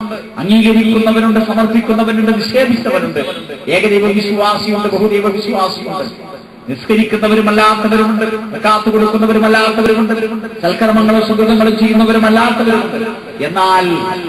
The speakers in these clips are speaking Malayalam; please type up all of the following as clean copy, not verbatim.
അംഗീകരിക്കുന്നവരുണ്ട്, സമർപ്പിക്കുന്നവരുണ്ട്, നിഷേധിച്ചവരുണ്ട്. ഏകദൈവ വിശ്വാസിയുണ്ട്, ബഹുദൈവ വിശ്വാസിയുണ്ട്. നിസ്കരിക്കുന്നവരുമല്ലാത്തവരുമുണ്ട്, കാത്തു കൊടുക്കുന്നവരുമല്ലാത്തവരുമുണ്ട്, സൽക്കർമ്മങ്ങളും സുഖങ്ങളും ചെയ്യുന്നവരുമല്ലാത്തവരുമുണ്ട്. എന്നാൽ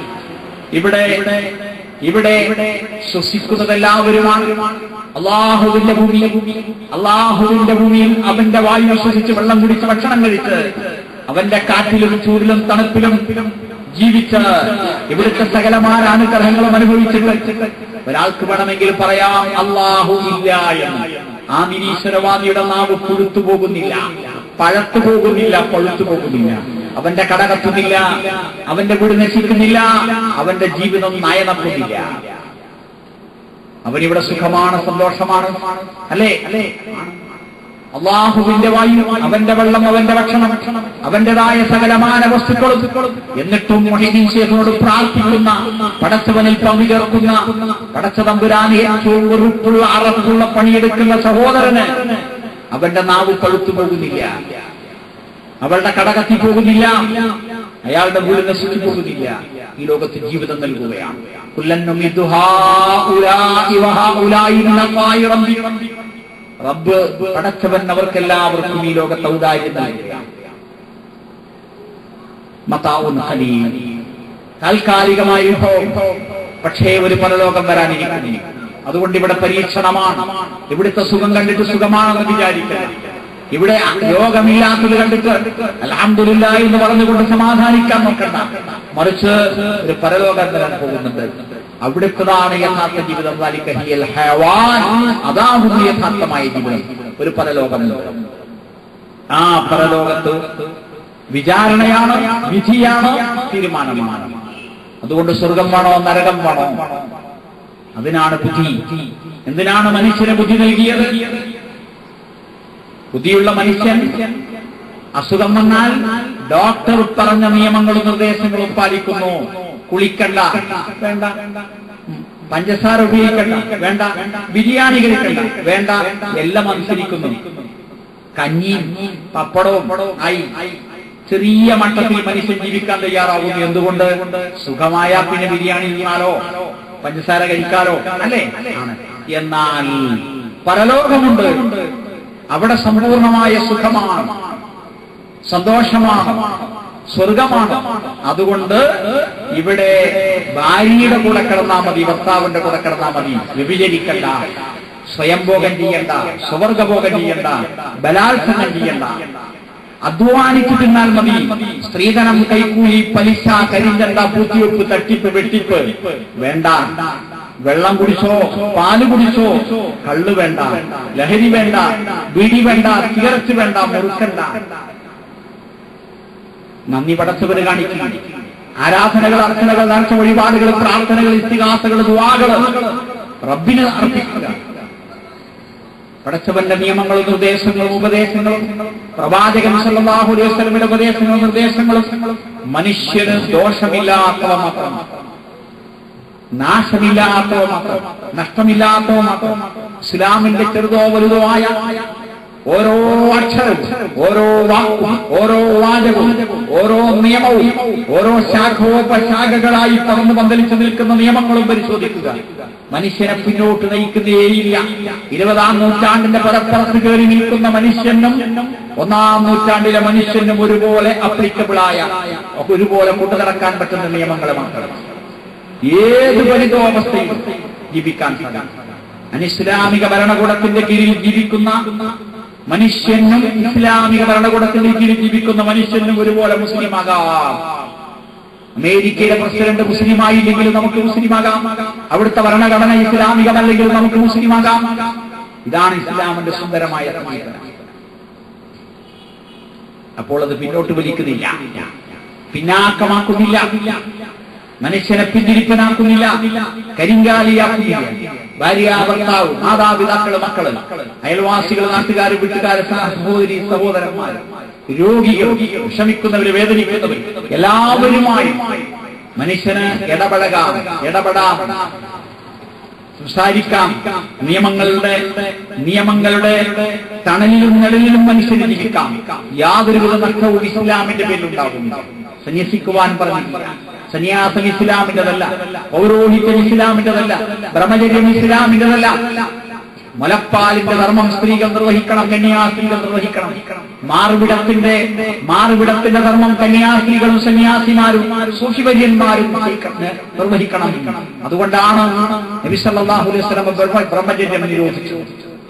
ഇവിടെ ശ്വസിക്കുന്നതെല്ലാവരുമാണ്. അള്ളാഹുവിന്റെ ഭൂമിയിൽ അവന്റെ വായു ശ്വസിച്ച് വെള്ളം കുടിച്ച് ഭക്ഷണം കഴിച്ച് അവന്റെ കാറ്റിലും ചൂടിലും തണുപ്പിലും ജീവിച്ച് ഇവിടുത്തെ സകലമായ അനുഗ്രഹങ്ങളും അനുഭവിച്ചിട്ട് ഒരാൾക്ക് വേണമെങ്കിൽ പറയാം അല്ലാഹു ഇല്ല എന്ന്. ആ നിരീശ്വരവാദിയുടെ നാവ് പുഴുത്തു പോകുന്നില്ല, പഴത്തു പോകുന്നില്ല, പഴുത്തു പോകുന്നില്ല. അവന്റെ കട കത്തുന്നില്ല, അവന്റെ വീട് നശിക്കുന്നില്ല, അവന്റെ ജീവിതം നയനക്കുന്നില്ല. അവനിവിടെ സുഖമാണ്, സന്തോഷമാണ്. അല്ലേ? അള്ളാഹുവിന്റെ വായു, അവന്റെ വെള്ളം, അവന്റെ ഭക്ഷണം, അവന്റേതായ സകലമാന വസ്തുക്കളും. എന്നിട്ടും മുഹീദ്ദീൻ ശൈഖിനോട് പ്രാർത്ഥിക്കുന്ന, പടച്ചവനിൽ പങ്കുചേർക്കുന്ന, പടച്ചതമ്പുരാനെ ഏറ്റവും വെറുപ്പുള്ള അറപ്പുള്ള പണിയെടുക്കുന്ന സഹോദരന് അവന്റെ നാവ് പഴുത്തു പോകുന്നില്ല, അവളുടെ കട കത്തി പോകുന്നില്ല, അയാളുടെ വീട് നശിച്ചു പോകുന്നില്ല. ഈ ലോകത്ത് ജീവിതം നൽകുകയാണ്. റബ്ബ് പടച്ചവൻ അവർക്കെല്ലാവർക്കും ഈ ലോകത്ത് ഔദാര്യം നൽകുകയാണ്. മതാഉൻ ഖലീൽ, താൽക്കാലികമായ വിഭവം, പക്ഷേ ഒരു പരലോകം വരാനിരിക്കുന്നു. അതുകൊണ്ട് ഇവിടെ പരീക്ഷണമാണ്. ഇവിടുത്തെ സുഖം കണ്ടിട്ട് സുഖമാണെന്ന് വിചാരിക്കണം. ഇവിടെ രോഗമില്ലാത്തത് കണ്ടിട്ട് അൽഹംദുലില്ലാഹ് എന്ന് പറഞ്ഞുകൊണ്ട് സമാധാനിക്കാൻ നോക്കണ്ട. മറിച്ച് ഒരു പരലോകം വരാൻ പോകുന്നുണ്ട്. അവിടുത്തതാണ് യഥാർത്ഥ ജീവിതം. അതാണ് യഥാർത്ഥമായ ജീവിതം, ഒരു പരലോകം. ആ പരലോകത്ത് വിചാരണയാണ്, വിധിയാണ്, തീരുമാനമാണ്. അതുകൊണ്ട് സ്വർഗം വേണോ നരകം വേണോ, അതിനാണ് ബുദ്ധി. എന്തിനാണ് മനുഷ്യന് ബുദ്ധി നൽകിയത്? ബുദ്ധിയുള്ള മനുഷ്യൻ അസുഖം വന്നാൽ ഡോക്ടർ പറഞ്ഞ നിയമങ്ങളും നിർദ്ദേശങ്ങളും പാലിക്കുന്നു. കുളിക്കണ്ട, വേണ്ട. പഞ്ചസാര ഉപയോഗിക്കണ്ട, വേണ്ട. ബിരിയാണി കഴിക്കണ്ട, വേണ്ട. എല്ലാം അനുസരിക്കുന്നു. കഞ്ഞിയും പപ്പടവും ആയി ചെറിയ മട്ടത്തിൽ മനുഷ്യൻ ജീവിക്കാൻ തയ്യാറാവുന്നു. എന്തുകൊണ്ട്? സുഖമായ പിന്നെ ബിരിയാണി തിന്നാലോ, പഞ്ചസാര കഴിക്കാലോ, അല്ലേ? എന്നാൽ പരലോകമുണ്ട്. അവിടെ സമ്പൂർണമായ സുഖമാണ്, സന്തോഷമാണ്, സ്വർഗമാണ്. അതുകൊണ്ട് ഇവിടെ ഭാര്യയുടെ കൂടെ കിടന്നാൽ മതി, ഭർത്താവിന്റെ കൂടെ കിടന്നാൽ മതി. വ്യഭിചരിക്കണ്ട, സ്വയംഭോഗം ചെയ്യണ്ട, സ്വവർഗഭോഗം ചെയ്യണ്ട, ബലാത്സംഗം ചെയ്യണ്ട, അധ്വാനിച്ചു തിന്നാൽ മതി. സ്ത്രീധനം, കൈക്കൂലി, പലിശ, കരിഞ്ചണ്ട, പൂത്തിവെപ്പ്, തട്ടിപ്പ്, വെട്ടിപ്പ് വേണ്ട. വെള്ളം കുടിച്ചോ, പാല് കുടിച്ചോ, കള്ള് വേണ്ട, ലഹരി വേണ്ട, ബീഡി വേണ്ട, സിഗരറ്റ് വേണ്ട, മുറുക്കണ്ട. നന്ദി പടച്ചവന് കാണിക്കും. ആരാധനകൾ, അർച്ചനകൾ, നേർച്ച വഴിപാടുകൾ, പ്രാർത്ഥനകൾ, ഇസ്തിഗാസകൾ, ദുആകൾ റബ്ബിന് അർപ്പിക്കുക. പടച്ചവന്റെ നിയമങ്ങളും നിർദ്ദേശങ്ങളും ഉപദേശങ്ങളും, പ്രവാചകൻ സല്ലല്ലാഹു അലൈഹി വസല്ലമയുടെ ഉപദേശങ്ങളും നിർദ്ദേശങ്ങളും മനുഷ്യന് ദോഷമില്ലാത്തവ മാത്രം, നാശമില്ലാത്തവ മാത്രം, നഷ്ടമില്ലാത്തവ മാത്രം. ഇസ്ലാമിന്റെ ചെറുതോ വലുതോ ആയ ഓരോ അക്ഷരവും, ഓരോ വാക്കും, ഓരോ വാചകവും, ഓരോ നിയമവും, ഓരോ ശാഖോപശാഖകളായി പറന്ന് പന്തലിച്ചു നിൽക്കുന്ന നിയമങ്ങളും പരിശോധിക്കുക. മനുഷ്യനെ പിന്നോട്ട് നയിക്കുന്നേയില്ല. 20-ാം നൂറ്റാണ്ടിന്റെ പരപ്പുറത്ത് കയറി നിൽക്കുന്ന മനുഷ്യനും 1-ാം നൂറ്റാണ്ടിലെ മനുഷ്യനും ഒരുപോലെ അപ്ലിക്കബിളായ, ഒരുപോലെ കൊണ്ടുനടക്കാൻ പറ്റുന്ന നിയമങ്ങൾ മാത്രം. ഏത് പരിതോവസ്ഥയും ജീവിക്കാൻ സാധിക്കും. അനിസ്ലാമിക ഭരണകൂടത്തിന്റെ കീഴിൽ ജീവിക്കുന്ന മനുഷ്യനും ഇസ്ലാമിക ഭരണകൂടത്തിന്റെ കീഴിൽ ജീവിക്കുന്ന മനുഷ്യനും ഒരുപോലെ മുസ്ലിമാകാം. അമേരിക്കയുടെ പ്രസിഡന്റ് മുസ്ലിമായില്ലെങ്കിൽ നമുക്ക് മുസ്ലിമാകാം. അവിടുത്തെ ഭരണഘടന ഇസ്ലാമികമല്ലെങ്കിൽ നമുക്ക് മുസ്ലിമാകാം. ഇതാണ് ഇസ്ലാമിന്റെ സുന്ദരമായ സമീപനം. അപ്പോൾ അത് പിന്നോട്ട് വലിക്കുന്നില്ല, പിന്നാക്കമാക്കുന്നില്ല, മനുഷ്യനെ പിന്തിരിപ്പനാക്കുന്നില്ല, കരിങ്കാലിയാക്കുന്നില്ല. ഭാര്യ, ഭർത്താവ്, മാതാപിതാക്കള്, മക്കള്, അയൽവാസികൾ, നാട്ടുകാർ, വീട്ടുകാർ, സഹോദരി, സഹോദരന്മാർ, രോഗികൾ, വിഷമിക്കുന്നവര്, വേദനിക്കുന്നവർ, എല്ലാവരുമായി മനുഷ്യന് ഇടപെടാം, സംസാരിക്കാം. നിയമങ്ങളുടെ തണലിലും നിഴലിലും മനുഷ്യന് ജീവിക്കാം. യാതൊരുവിധ നഷ്ടവും ഇസ്ലാമിന്റെ പേരിലുണ്ടാകും. സന്യസിക്കുവാൻ പറഞ്ഞില്ല, സന്യാസം ഇസ്ലാമിന്റെതല്ല, പൗരോഹിത്യം ഇസ്ലാമിന്റെതല്ല, ബ്രഹ്മചര്യം ഇസ്ലാമിന്റെതല്ല. മുലപ്പാലിന്റെ ധർമ്മം സ്ത്രീകൾ നിർവഹിക്കണം, കന്യാസ്ത്രീകൾ നിർവഹിക്കണം. മാറുവിടത്തിന്റെ ധർമ്മം കന്യാസ്ത്രീകളും സന്യാസിമാരും സൂഫിവര്യന്മാരും നിർവഹിക്കണം. അതുകൊണ്ടാണ് നബി സല്ലല്ലാഹു അലൈഹി വസല്ലം ബ്രഹ്മചര്യം നിരോധിച്ചത്.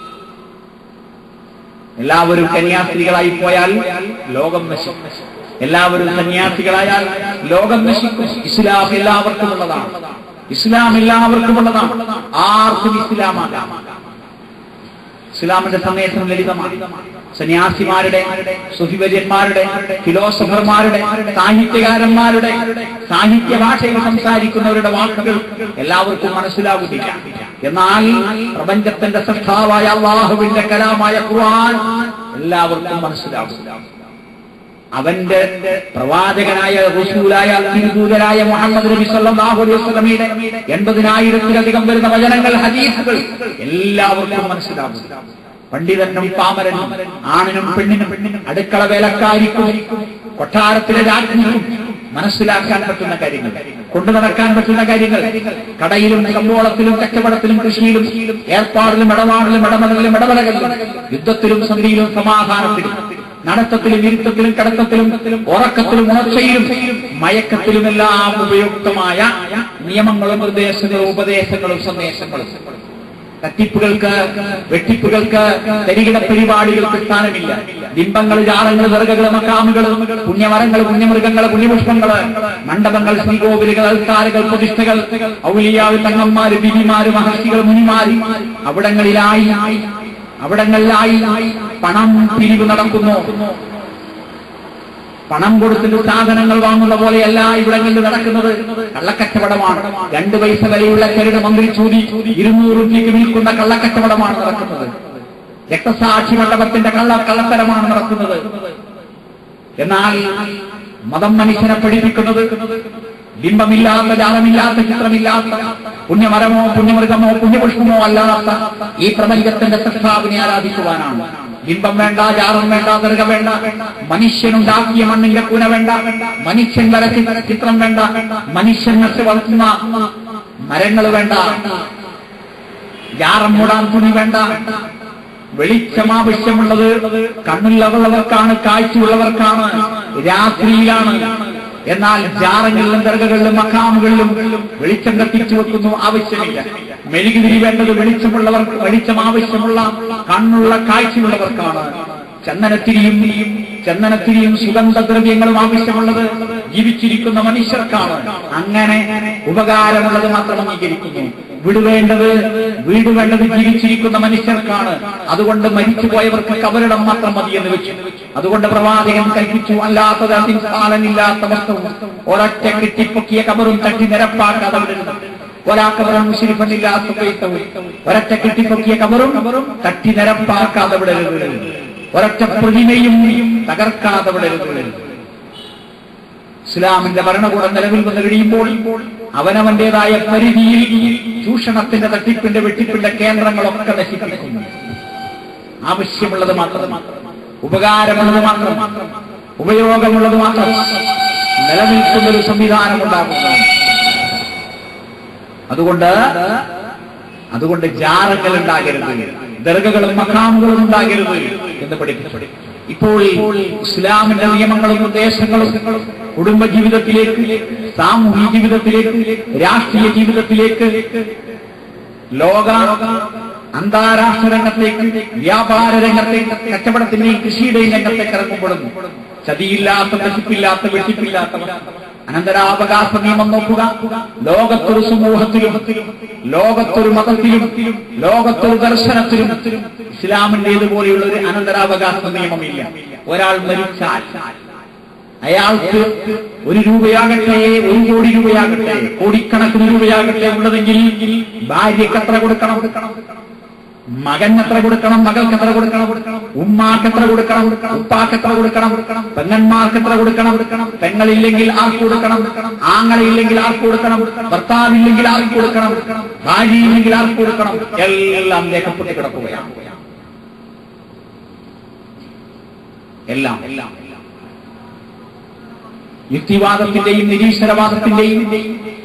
എല്ലാവരും കന്യാസ്ത്രീകളായി പോയാൽ ലോകം നശിക്കും, എല്ലാവരും സന്യാസികളായാൽ ലോകം നശിക്കും. ഇസ്ലാം എല്ലാവർക്കുമുള്ളതാണ്, ഇസ്ലാം എല്ലാവർക്കുമുള്ളതാണ്. ആർക്കും ഇസ്ലാമാകാം. ഇസ്ലാമിന്റെ സന്ദേശം ലളിതമാണ്. സന്യാസിമാരുടെ, സുഫിവര്യന്മാരുടെ, ഫിലോസഫർമാരുടെ, സാഹിത്യകാരന്മാരുടെ, സാഹിത്യ ഭാഷയിൽ സംസാരിക്കുന്നവരുടെ വാക്കുകൾ എല്ലാവർക്കും മനസ്സിലാകുന്നില്ല. എന്നാൽ പ്രപഞ്ചത്തിന്റെ സൃഷ്ടാവായ അല്ലാഹുവിന്റെ കലാമായ ഖുർആൻ എല്ലാവർക്കും മനസ്സിലാകും. അവന്റെ പ്രവാചകനായ റസൂലായ തിരുദൂതരായ മുഹമ്മദ് നബി സല്ലല്ലാഹു അലൈഹി വസല്ലമയുടെ 80,000-ലധികം വരുന്ന വചനങ്ങൾ, ഹദീസുകൾ എല്ലാവർക്കും മനസ്സിലാകും. പണ്ഡിതനും പാമരനും, ആണിനും പെണ്ണിനും, അടുക്കള വേലക്കാരിക്കും, കൊട്ടാരത്തിലെ രാജ്ഞിക്കും മനസ്സിലാക്കാൻ പറ്റുന്ന കാര്യങ്ങൾ, കൊണ്ടു നടക്കാൻ പറ്റുന്ന കാര്യങ്ങൾ, കടയിലും കമ്പോളത്തിലും കച്ചവടത്തിലും കൃഷിയിലും ഏർപ്പാടിലും ഇടപാടിലും ഇടമലകളിലും ഇടപെടലിലും യുദ്ധത്തിലും സന്ധിയിലും സമാധാനത്തിലും നടത്തത്തിലും ഇരുത്തത്തിലും കടത്തത്തിലും ഉറക്കത്തിലും ഉണർച്ചയിലും മയക്കത്തിലുമെല്ലാം ഉപയുക്തമായ നിയമങ്ങളും നിർദ്ദേശങ്ങളും ഉപദേശങ്ങളും സന്ദേശങ്ങളും. തട്ടിപ്പുകൾക്ക്, വെട്ടിപ്പുകൾക്ക്, തരികിട പരിപാടികൾക്ക് സ്ഥാനമില്ല. ബിംബങ്ങൾ, ജാറങ്ങൾ, ദർഗകൾ, മക്കാമുകൾ, പുണ്യമരങ്ങൾ, പുണ്യമൃഗങ്ങൾ, പുണ്യപുഷ്പങ്ങൾ, മണ്ഡപങ്ങൾ, ശ്രീകോവിലുകൾ, അൽത്താരകൾ, പ്രതിഷ്ഠകൾ, ഔലിയാവ്, തങ്ങന്മാര്, ബിബിമാര്, മഹർഷികൾ, മുനിമാര്, അവിടങ്ങളിലായി പണം പിരിവ് നടക്കുന്നു. പണം കൊടുത്തിട്ട് സാധനങ്ങൾ വാങ്ങുന്ന പോലെയല്ല ഇവിടങ്ങളിൽ നടക്കുന്നത്. കള്ളക്കച്ചവടമാണ്. 2 പൈസ വിലയുള്ള ചരട് മന്ത്രി ചൂതി 200 രൂപയ്ക്ക് വിൽക്കുന്ന കള്ളക്കച്ചവടമാണ് നടക്കുന്നത്. രക്തസാക്ഷി മണ്ഡപത്തിന്റെ കള്ളത്തരമാണ് നടക്കുന്നത്. എന്നാൽ മതം മനുഷ്യനെ പഠിപ്പിക്കുന്നത് ബിംബമില്ലാത്ത, ജാലമില്ലാത്ത, ചിത്രമില്ലാത്ത, പുണ്യമരമോ പുണ്യമൃഗമോ പുണ്യപുഷ്പമോ അല്ലാത്ത ഈ പ്രപഞ്ചത്തിന്റെ സൃഷ്ടാവിനെ ആരാധിക്കുവാനാണ്. ബിംബം വേണ്ട, ജാലം വേണ്ട, ദർഗ വേണ്ട, മനുഷ്യനുണ്ടാക്കിയ മണ്ണിന്റെ കൂന വേണ്ട, മനുഷ്യൻ വരച്ച ചിത്രം വേണ്ട, മനുഷ്യൻ നട്ട് വളർത്തുന്ന മരങ്ങൾ വേണ്ട, ജാറം മൂടാൻ തുണി വേണ്ട. വെളിച്ചം ആവശ്യമുള്ളത് കണ്ണുള്ളവർക്കാണ്, കാഴ്ചയുള്ളവർക്കാണ്, രാത്രിയിലാണ്. എന്നാൽ ജാറങ്ങളിലും ദർഗകളിലും മഖാമുകളിലും വെളിച്ചം കത്തിച്ചു വെക്കുന്നു, ആവശ്യമില്ല. മെഴുകുതിരി വേണ്ടത് വെളിച്ചമുള്ളവർക്ക്, വെളിച്ചം ആവശ്യമുള്ള കണ്ണുള്ള കാഴ്ചയുള്ളവർക്കാണ്. ചന്ദനത്തിരിയും സുഗന്ധദ്രവ്യങ്ങളും ആവശ്യമുള്ളത് ജീവിച്ചിരിക്കുന്ന മനുഷ്യർക്കാണ്. അങ്ങനെ ഉപകാരമുള്ളത് മാത്രം അംഗീകരിക്കുന്നു. വീട് വേണ്ടത് ജീവിച്ചിരിക്കുന്ന മനുഷ്യർക്കാണ്. അതുകൊണ്ട് മരിച്ചുപോയവർക്ക് കബറിടം മാത്രം മതിയെന്ന് വെച്ചു. അതുകൊണ്ട് പ്രവാചകൻ കൽപ്പിച്ചു, അല്ലാത്തത് അതിൻസാലനില്ലാത്ത വസ്തുവും ഒരൊറ്റ കെട്ടിപ്പൊക്കിയ കബറും തട്ടി നിരപ്പാക്കാതെ വിടരുത്. ഒരാക്കബറും മുശ്രിഫനില്ലാത്ത ബൈത്തവും ഒരൊറ്റ കെട്ടിപ്പൊക്കിയ കബറും തട്ടി നിരപ്പാക്കാതെ വിടരുത്. ഒരൊറ്റ പ്രതിമയും തകർക്കാതെ വിടരുത്. ഇസ്ലാമിന്റെ ഭരണകൂടം നിലവിൽ വന്നു കഴിയുമ്പോൾ അവനവന്റേതായ പരിധിയിൽ ചൂഷണത്തിന്റെ, തട്ടിപ്പിന്റെ, വെട്ടിപ്പിന്റെ കേന്ദ്രങ്ങളൊക്കെ നശിപ്പിക്കുന്നു. ആവശ്യമുള്ളത് മാത്രം, ഉപകാരമുള്ളത് മാത്രം, ഉപയോഗമുള്ളത് മാത്രം നിലനിൽക്കുന്നൊരു സംവിധാനം ഉണ്ടാകുന്നു. അതുകൊണ്ട് ജാറങ്ങൾ ഉണ്ടാകരുത്, ദർഗകളും മഖാമുകളും ഉണ്ടാകരുത് എന്ന് പഠിപ്പിച്ചു. ഇപ്പോൾ ഇസ്ലാമിന്റെ നിയമങ്ങളും നിർദ്ദേശങ്ങളും കുടുംബ ജീവിതത്തിലേക്ക്, സാമൂഹിക ജീവിതത്തിലേക്ക്, രാഷ്ട്രീയ ജീവിതത്തിലേക്ക്, ലോക അന്താരാഷ്ട്ര രംഗത്തേക്ക്, വ്യാപാര രംഗത്തേക്ക്, കച്ചവടത്തിന്റെയും കൃഷിയുടെയും രംഗത്തേക്ക് ഇറങ്ങുമ്പോഴും ചതിയില്ലാത്ത, നശിപ്പില്ലാത്ത, വെട്ടിപ്പില്ലാത്ത അനന്തരാവകാശ നിയമം നോക്കുക. ലോകത്തൊരു സമൂഹത്തിലും, ലോകത്തൊരു മതത്തിലും, ലോകത്തൊരു ദർശനത്തിലും ഇസ്ലാമിന്റേതുപോലെയുള്ള ഒരു അനന്തരാവകാശ നിയമമില്ല. ഒരാൾ മരിച്ചാൽ അയാൾക്ക് 1 രൂപയാകട്ടെ, 1 കോടി രൂപയാകട്ടെ, കോടിക്കണക്കിന് രൂപയാകട്ടെ ഉള്ളതെങ്കിൽ ഭാര്യയ്ക്ക് എത്ര കൊടുക്കണം, മകന് എത്ര കൊടുക്കണം, മകൾക്ക് എത്ര കൊടുക്കണം, ഉമ്മാക്ക് എത്ര കൊടുക്കണം, ഉപ്പാക്ക് എത്ര കൊടുക്കണം, പെങ്ങന്മാർക്ക് എത്ര കൊടുക്കണം, പെങ്ങളില്ലെങ്കിൽ ആർക്ക് കൊടുക്കണം, ആങ്ങളില്ലെങ്കിൽ ആർക്ക് കൊടുക്കണം, ഭർത്താവില്ലെങ്കിൽ ആർക്ക് കൊടുക്കണം, ഭാര്യയില്ലെങ്കിൽ ആർക്ക് കൊടുക്കണം, എല്ലാം രേഖപ്പെട്ട് കിടക്കുകയാണ്. എല്ലാം യുക്തിവാദത്തിന്റെയും നിരീശ്വരവാദത്തിന്റെയും